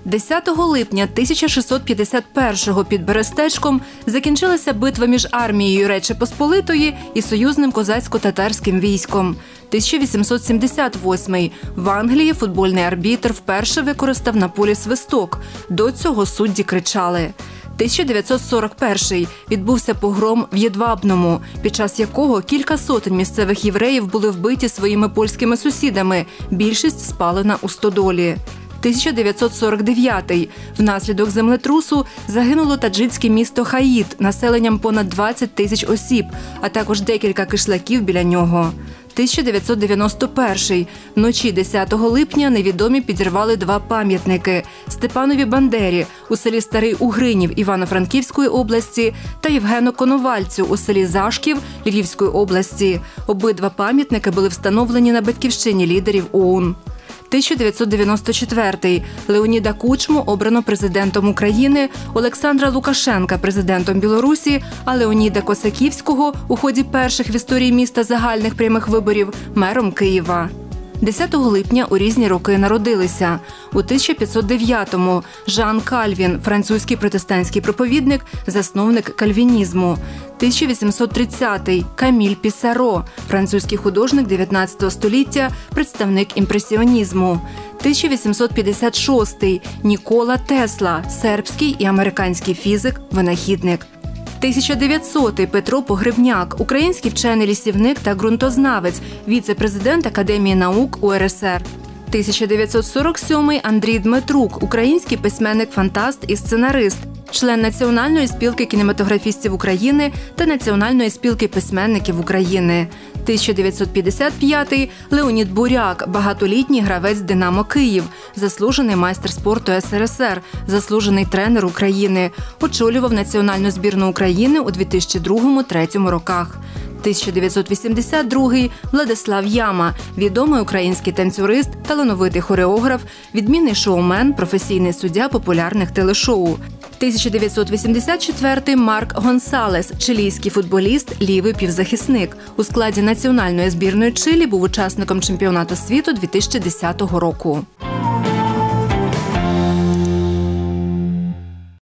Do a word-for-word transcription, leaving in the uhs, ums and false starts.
десятого липня тисяча шістсот п'ятдесят першого під Берестечком закінчилася битва між армією Речі Посполитої і союзним козацько-татарським військом. тисяча вісімсот сімдесят восьмий. В Англії футбольний арбітр вперше використав на полі свисток. До цього судді кричали. тисяча дев'ятсот сорок перший. Відбувся погром в Єдвабному, під час якого кілька сотень місцевих євреїв були вбиті своїми польськими сусідами. Більшість спалена у стодолі. тисяча дев'ятсот сорок дев'ятий. Внаслідок землетрусу загинуло таджицьке місто Хаїд населенням понад двадцять тисяч осіб, а також декілька кишлаків біля нього. тисяча дев'ятсот дев'яносто перший. Вночі десятого липня невідомі підірвали два пам'ятники – Степанові Бандері у селі Старий Угринів Івано-Франківської області та Євгену Коновальцю у селі Зашків Львівської області. Обидва пам'ятники були встановлені на батьківщині лідерів ОУН. тисяча дев'ятсот дев'яносто четвертий. Леоніда Кучму обрано президентом України, Олександра Лукашенка – президентом Білорусі, а Леоніда Косаківського у ході перших в історії міста загальних прямих виборів – мером Києва. десятого липня у різні роки народилися. У тисяча п'ятсот дев'ятому Жан Кальвін, французький протестантський проповідник, засновник кальвінізму. тисяча вісімсот тридцятий. Каміль Пісаро, французький художник дев'ятнадцятого століття, представник імпресіонізму. тисяча вісімсот п'ятдесят шостий. Нікола Тесла, сербський і американський фізик, винахідник. тисяча дев'ятсотий. Петро Погребняк, український вчений-лісівник та ґрунтознавець, віце-президент Академії наук УРСР. тисяча дев'ятсот сорок сьомий. Андрій Дмитрук, український письменник-фантаст і сценарист, член Національної спілки кінематографістів України та Національної спілки письменників України. тисяча дев'ятсот п'ятдесят п'ятий. Леонід Буряк, багатолітній гравець «Динамо Київ», заслужений майстер спорту СРСР, заслужений тренер України. Очолював національну збірну України у дві тисячі другому - дві тисячі третьому роках. тисяча дев'ятсот вісімдесят другий. Владислав Яма, відомий український танцюрист, талановитий хореограф, відмінний шоумен, професійний суддя популярних телешоу. тисяча дев'ятсот вісімдесят четвертий. Марк Гонсалес, чилійський футболіст, лівий півзахисник. У складі національної збірної Чилі був учасником чемпіонату світу дві тисячі десятого року.